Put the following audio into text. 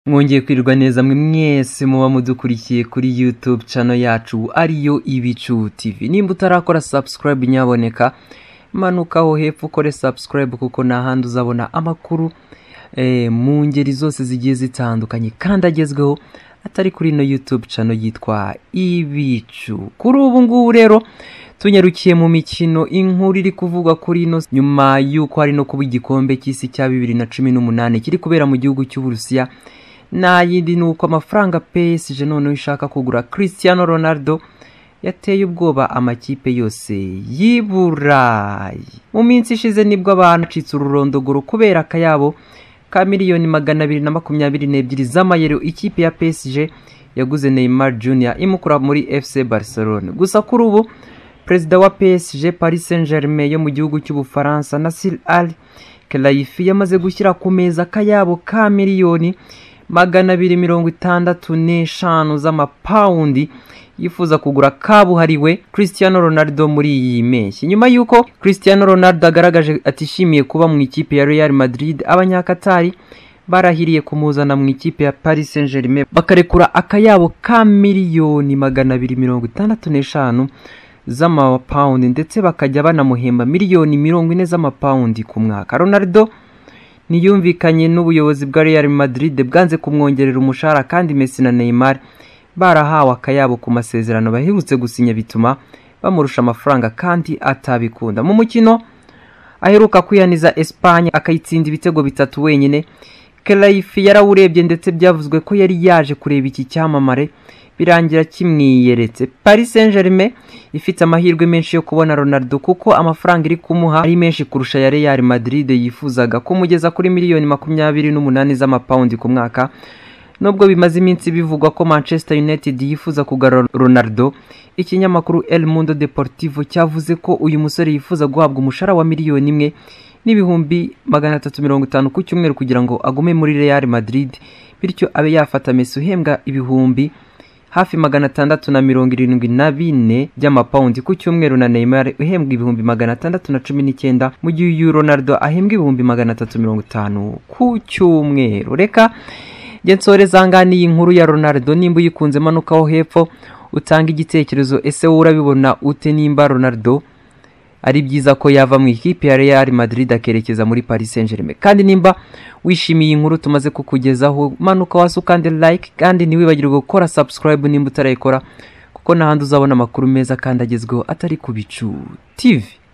Mwongeye kwirirwa neza mwe mwese muba mudukurikiye kuri YouTube channel yacu ariyo Ibicu TV. Nimba utarakora subscribe nyaboneka manuka ho hepfo ukore subscribe kuko nahandi uzabona amakuru mu ngeri zose zigiye zitandukanye kandi agezweho atari kuri no YouTube channel yitwa Ibicu. Kuri ubu ngubu rero tunyarukiye mu mikino inkuru iri kuvugwa kuri no nyuma yuko hari no kuba igikombe cy'isi cya 2018 kiri kubera mu gihugu cy'u Burusiya. Na yindi nuko amafaranga PSG none ishaka kugura Cristiano Ronaldo yateye ubwoba amakipe yose y'Iburayi. Mu minsi ishize nibwo abantu citse ururondogoro kubera akayabo ka miliyoni 222 z'amayero ikipe ya PSG yaguze Neymar Jr imukura muri FC Barcelona. Gusa kuri ubu President wa PSG Paris Saint-Germain yo mu gihugu cy'Ubufaransa Nasser Al-Khelaifi yamaze gushyira ku meza akayabo ka miliyoni 265 z'amapaundi yifuza kugura kabuhariwe Cristiano Ronaldo muri iyi mpeshyi. Nyuma yuko Cristiano Ronaldo agaragaje atishimiye kuba mu ikipe ya Real Madrid, abanyakatari barahiriye kumuzana mu ikipe ya Paris Saint-Germain bakarekura akayabo ka miliyoni 265 z'amapaundi ndetse bakajya banamuhemba miliyoni 40 z'amapaundi ku mwaka. Ronaldo niyumvikanye n'ubuyobozi bwa Real Madrid bwanze kumwongerera umushahara kandi Messi na Neymar barahawe akayabo ku masezerano baherutse gusinya bituma bamurusha amafaranga kandi atabikunda. Mu mukino aheruka kwiyaniza Espagne akayitsinda ibitego bitatu wenyine, Khelaifi yarawurebye ndetse byavuzwe ko yari yaje kureba iki cyamamare birangira kimwiyeretse. Paris Saint-Germain ifite amahirwe menshi yo kubona Ronaldo kuko amafaranga iri kumuha ari menshi kurusha ya Real Madrid yifuzaga kumugeza kuri miliyoni 28 z'amapaundi ku mwaka. Nubwo bimaze iminsi bivugwa ko Manchester United yifuza kugarura Ronaldo, ikinyamakuru El Mundo Deportivo cyavuze ko uyu musore yifuza guhabwa umushahara wa miliyoni 1 n'ibihumbi 350 ku cyumweru kugira ngo agume muri Real Madrid, bityo abe yafata Messi uhembwa ibihumbi hafi 674 by'amapaundi ku cyumweru na Neymar uhembwa ibihumbi 619 mu gihe Ronaldo ahembwa ibihumbi 350 ku cyumweru. Reka gensore zangani inkuru ya Ronaldo, nimba uyikunze manukaho hepfo utanga igitekerezo. Ese wowe urabibona ute nimba Ronaldo ari byiza ko yava mu ikipe ya Real Madrid akerekeza muri Paris Saint-Germain? Kandi nimba wishimiye inkuru tumaze kukugezaho manuka wasu kandi like kandi ntiwibagirwe gukora subscribe nimba utarayikora kuko nahandi uzabona amakuru meza kandi agezweho atari ku Bicu TV.